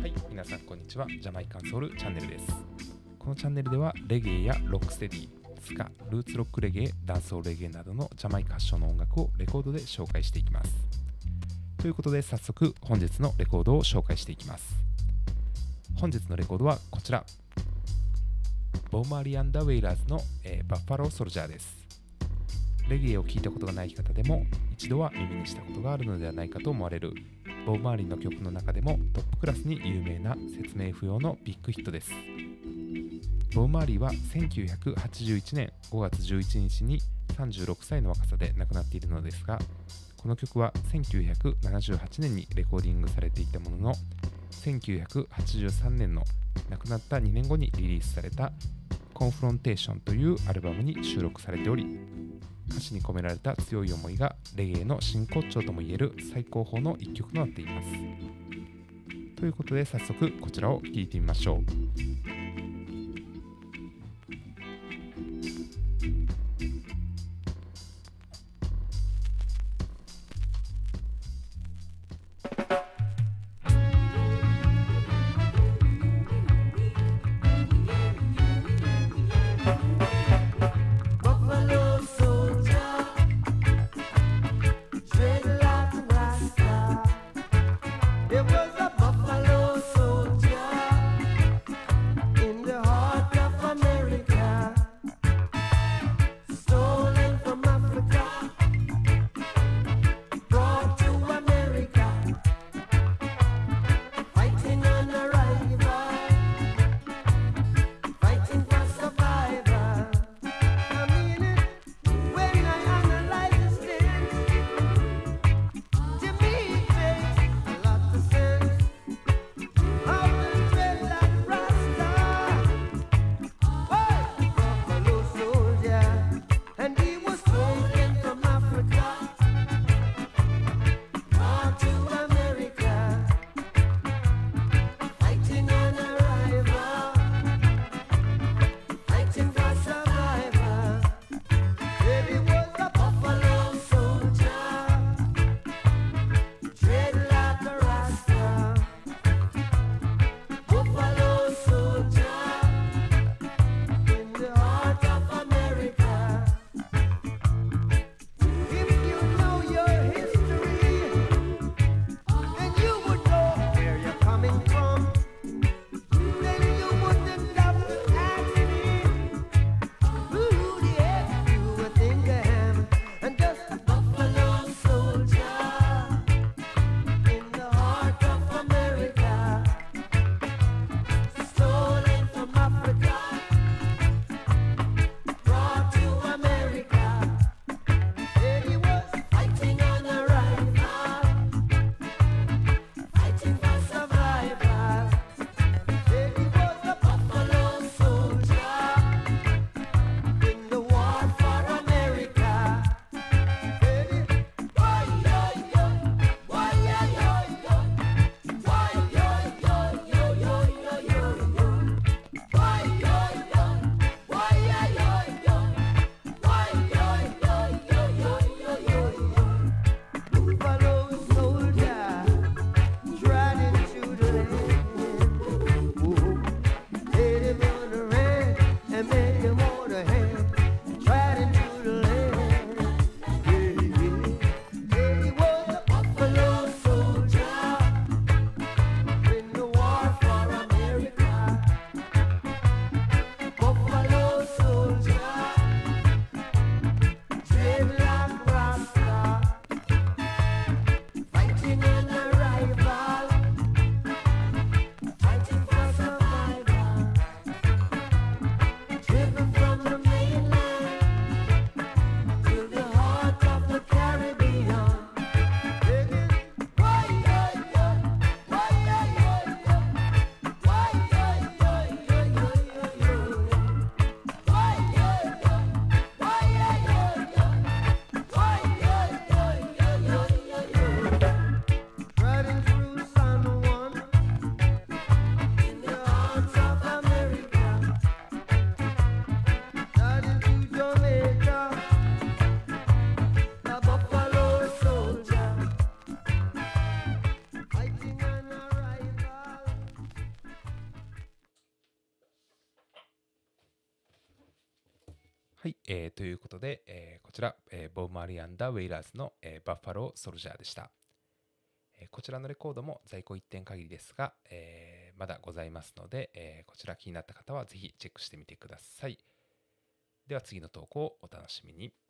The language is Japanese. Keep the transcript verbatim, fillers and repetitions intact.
はい、皆さんこんにちは。ジャマイカンソウルチャンネルです。このチャンネルではレゲエやロックステディ、スカ、ルーツロックレゲエ、ダンスソールレゲエなどのジャマイカ発祥の音楽をレコードで紹介していきます。ということで早速本日のレコードを紹介していきます。本日のレコードはこちら、ボブ・マーリー&ウェイラーズの、えー、バッファロー・ソルジャーです。レゲエを聴いたことがない方でも一度は耳にしたことがあるのではないかと思われるボブ・マーリーの曲の中でもトップクラスに有名な説明不要のビッグヒットです。ボブ・マーリーはせんきゅうひゃくはちじゅういちねんごがつじゅういちにちにさんじゅうろくさいの若さで亡くなっているのですが、この曲はせんきゅうひゃくななじゅうはちねんにレコーディングされていたものの、せんきゅうひゃくはちじゅうさんねんの亡くなったにねんごにリリースされたコンフロンテーションというアルバムに収録されており、歌詞に込められた強い思いがレゲエの真骨頂ともいえる最高峰の一曲となっています。ということで早速こちらを聴いてみましょう。 It was a buffalo soldier はい、えーということで、えーこちら、えーボブ・マーリー・アンダー・ウェイラーズの、えーバッファロー・ソルジャーでした。えーこちらのレコードも在庫いってん限りですが、えーまだございますので、えーこちら気になった方はぜひチェックしてみてください。では次の投稿をお楽しみに。